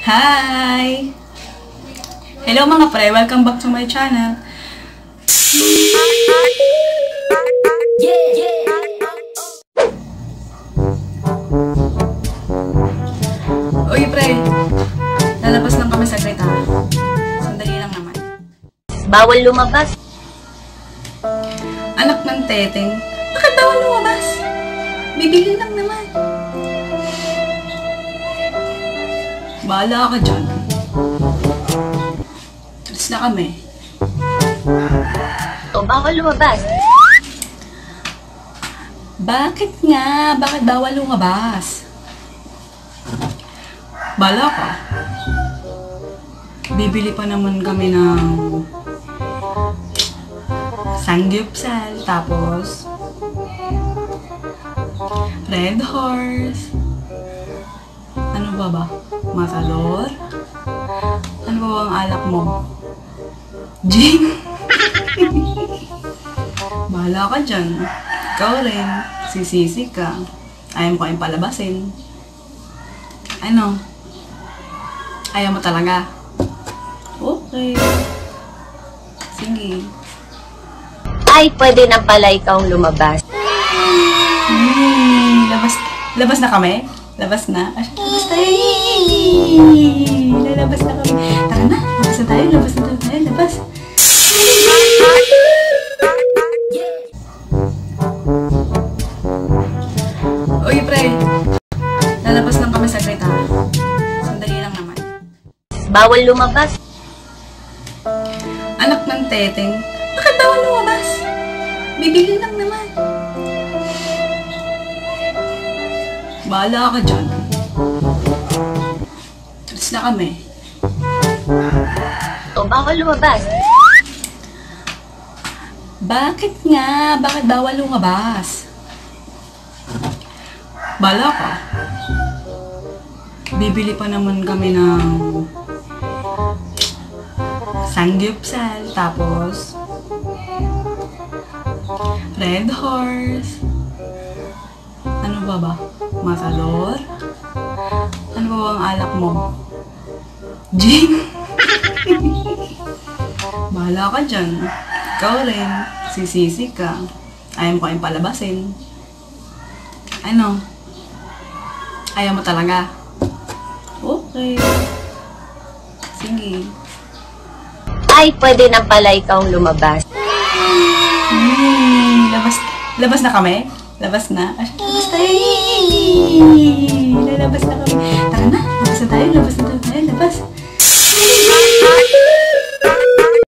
Hi! Hello mga pre! Welcome back to my channel. Uy pre! Lalabas lang kami saglit ha. Sandali lang naman. Bawal lumabas. Anak ng teteng, bakit bawal lumabas? Bibili lang naman. Bahala ka dyan. Alis na kami. O, bawal lumabas. Bakit nga? Bakit bawal lumabas? Bahala ka. Bibili pa naman kami ng sanggupsal, tapos Red Horse. Ano ba? Matador? Ano ba ang alak mo? Gin? Bahala ka dyan. Ikaw rin. Sisisi ka. Ayaw mo kayong palabasin. Ano? Ayaw mo talaga? Okay. Sige. Ay, pwede na pala ikaw lumabas. Labas na kami? Labas na? Labas tayo! Lalabas na kami. Tara na! Labas na tayo! Labas na tayo! Labas! Uy, pre! Lalabas lang kami saglit ha. Sandali lang naman. Bawal lumabas. Anak ng teteng, bakit bawal lumabas? Bibili lang naman. Bahala ka dyan. Alis na kami. O, bawal lumabas. Bakit nga? Bakit bawal lumabas? Bahala ka. Bibili pa naman kami ng sanggupsal, tapos Red Horse. Ano ba? Matador? Ano ba ang alak mo? Gin? Bahala ka dyan. Ikaw rin. Sisisi ka. Ayaw mo kayong palabasin. Ano? Ayaw mo talaga? Okay. Sige. Ay, pwede na pala ikaw lumabas. Labas na kami? Labas na? Labas tayo! Lalabas na kami. Tara na! Labas na tayo! Labas na tayo! Labas!